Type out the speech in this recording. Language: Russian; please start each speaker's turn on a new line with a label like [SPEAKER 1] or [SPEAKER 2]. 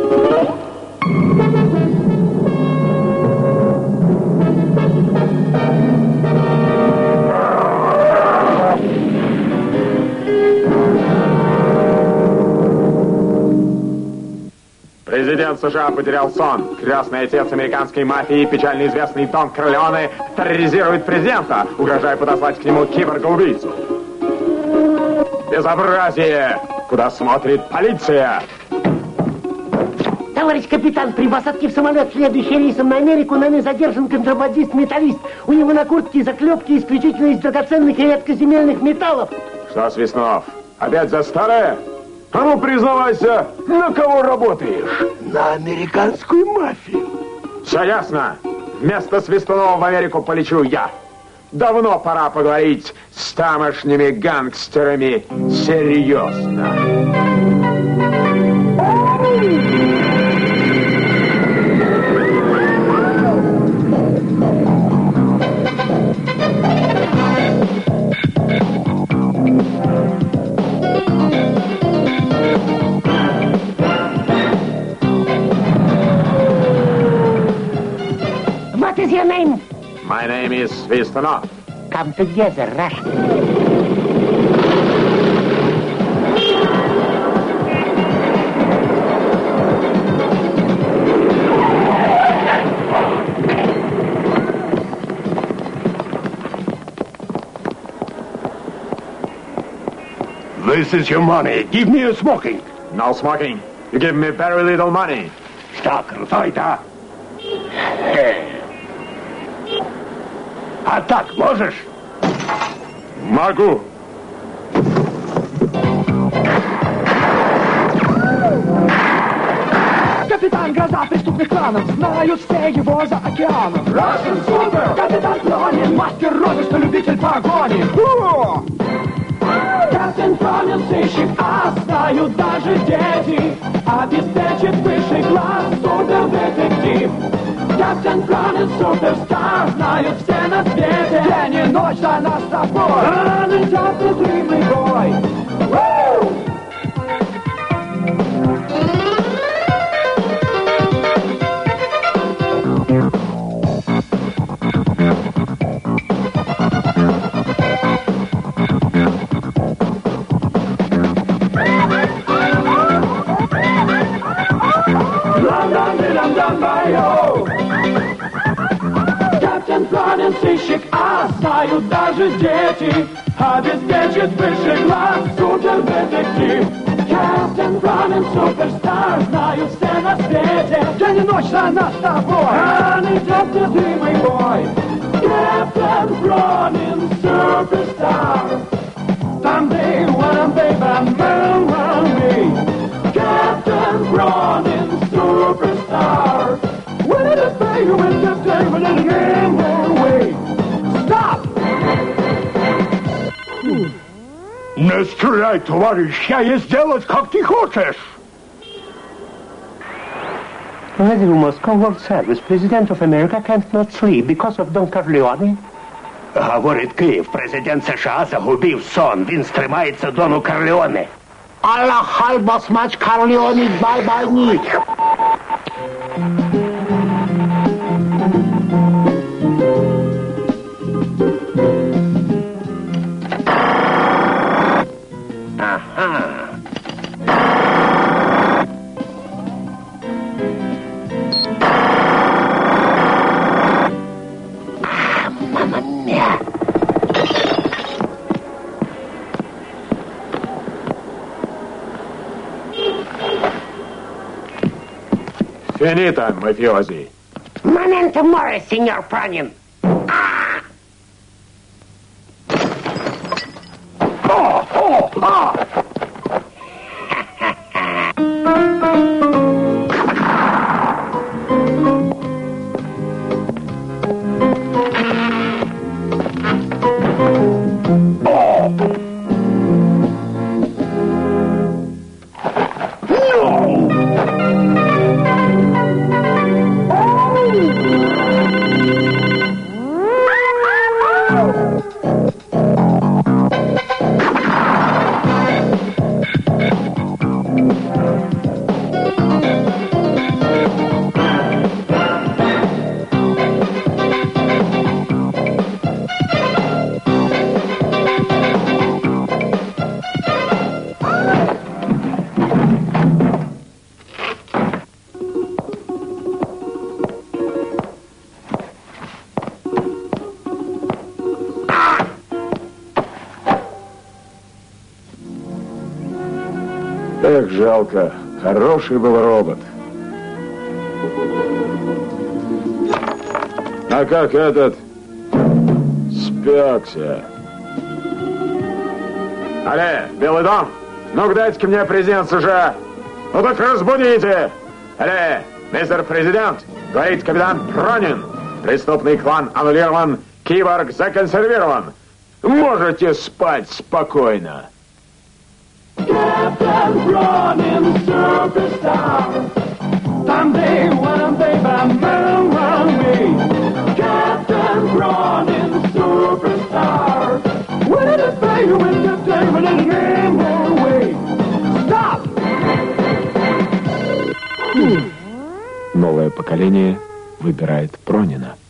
[SPEAKER 1] Президент США потерял сон. Крестный отец американской мафии, печально известный Дон Корлеоне, терроризирует президента, угрожая подослать к нему киборга-убийцу. Безобразие! Куда смотрит полиция?
[SPEAKER 2] Товарищ капитан, при посадке в самолет, следующий рейсом на Америку, нами задержан контрабандист-металлист. У него на куртке заклепки исключительно из драгоценных и редкоземельных металлов.
[SPEAKER 1] Что, Свистунов, опять за старое? А ну, признавайся, на кого работаешь?
[SPEAKER 3] На американскую мафию.
[SPEAKER 1] Все ясно. Вместо Свистунова в Америку полечу я. Давно пора поговорить с тамошними гангстерами серьезно.
[SPEAKER 2] What is your name?
[SPEAKER 1] My name is Свистунов.
[SPEAKER 2] Come together, Russian.
[SPEAKER 3] This is your money. Give me a smoking.
[SPEAKER 1] No smoking. You give me very little money.
[SPEAKER 3] Что, крутой-то? А так можешь?
[SPEAKER 1] Могу.
[SPEAKER 4] Капитан Гроза преступных кланов, знают все его за океаном.
[SPEAKER 5] Russian Super!
[SPEAKER 4] Капитан Пронин, мастер розыска, любитель погони. Капитан Пронин, сыщик, а знают даже дети. Обеспечит высший класс, супер-детектив. Капитан Пронин, суперстар, знают все на свете. День и ночь за нас с тобой. Он идет незримый бой. Капитан Пронин, сыщик, а знают даже дети. Обеспечит высший класс, супер-детектив. Капитан Пронин, суперстар, знают все на свете. День и ночь за нас с тобой. Он идет незримый бой. Капитан Пронин, суперстар. Someday when baby will me. Captain Pronин, superstar. When it is baby with the David and again way. Stop!
[SPEAKER 3] Не стреляй, товарищ, я ей сделать, как ты хочешь.
[SPEAKER 2] Radio Moscow World Service. President of America can't not sleep because of Don Corleone.
[SPEAKER 3] Говорить Київ, президент США загубив сон. Він стримається Дону Корлеоне.
[SPEAKER 2] Allah halbas maç Corleone bye night.
[SPEAKER 1] Finita, mafiosi.
[SPEAKER 2] Momento more, signor Pronин.
[SPEAKER 1] Эх, жалко. Хороший был робот. А как этот спекся? Алле, Белый дом, ну-ка дайте-ка мне президент США. Ну так разбудите. Алле, мистер президент, говорит капитан Пронин. Преступный клан аннулирован, киборг законсервирован. Можете спать спокойно.
[SPEAKER 4] Captain Ronin, superstar. Someday, one day, by moon runway. Captain Ronin, superstar. When did it pay you in the day when it came away? Stop!
[SPEAKER 1] Новое поколение выбирает Пронина.